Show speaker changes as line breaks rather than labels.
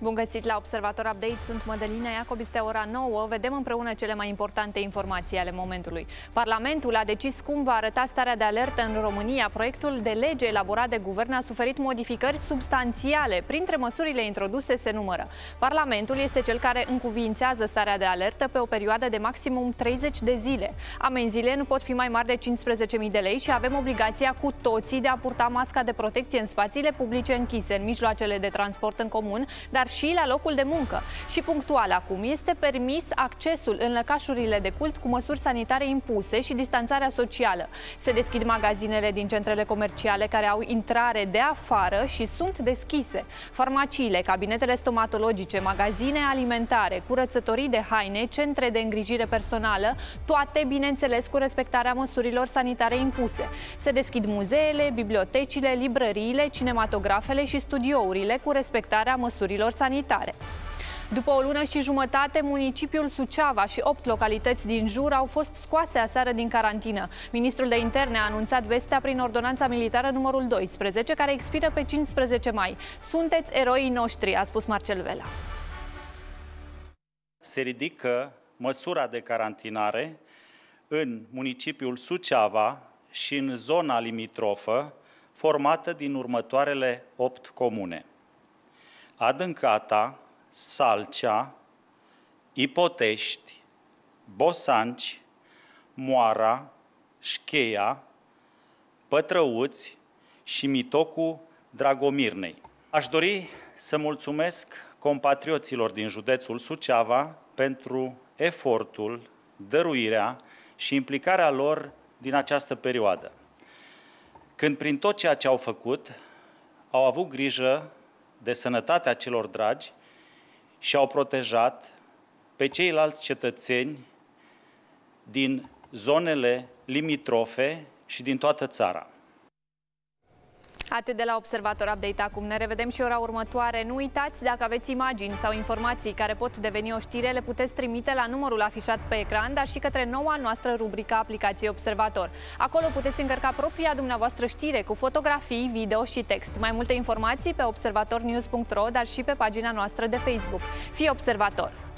Bun găsit la Observator Update, sunt Mădălina Iacob, este ora 9. Vedem împreună cele mai importante informații ale momentului. Parlamentul a decis cum va arăta starea de alertă în România. Proiectul de lege elaborat de guvern a suferit modificări substanțiale. Printre măsurile introduse se numără: Parlamentul este cel care încuviințează starea de alertă pe o perioadă de maximum 30 de zile. Amenziile nu pot fi mai mari de 15.000 de lei și avem obligația cu toții de a purta masca de protecție în spațiile publice închise, în mijloacele de transport în comun, dar și la locul de muncă. Și punctual acum, este permis accesul în lăcașurile de cult cu măsuri sanitare impuse și distanțarea socială. Se deschid magazinele din centrele comerciale care au intrare de afară și sunt deschise. Farmaciile, cabinetele stomatologice, magazine alimentare, curățătorii de haine, centre de îngrijire personală, toate, bineînțeles, cu respectarea măsurilor sanitare impuse. Se deschid muzeele, bibliotecile, librăriile, cinematografele și studiourile cu respectarea măsurilor sanitare. După o lună și jumătate, municipiul Suceava și 8 localități din jur au fost scoase aseară din carantină. Ministrul de Interne a anunțat vestea prin ordonanța militară numărul 12, care expiră pe 15 mai. Sunteți eroii noștri, a spus Marcel Vela.
Se ridică măsura de carantinare în municipiul Suceava și în zona limitrofă, formată din următoarele 8 comune: Adâncata, Salcea, Ipotești, Bosanci, Moara, Șcheia, Pătrăuți și Mitocu Dragomirnei. Aș dori să mulțumesc compatrioților din județul Suceava pentru efortul, dăruirea și implicarea lor din această perioadă, când prin tot ceea ce au făcut, au avut grijă de sănătatea celor dragi și au protejat pe ceilalți cetățeni din zonele limitrofe și din toată țara.
Atât de la Observator Update acum. Ne revedem și ora următoare. Nu uitați, dacă aveți imagini sau informații care pot deveni o știre, le puteți trimite la numărul afișat pe ecran, dar și către noua noastră rubrică aplicației Observator. Acolo puteți încărca propria dumneavoastră știre cu fotografii, video și text. Mai multe informații pe observatornews.ro, dar și pe pagina noastră de Facebook. Fii observator!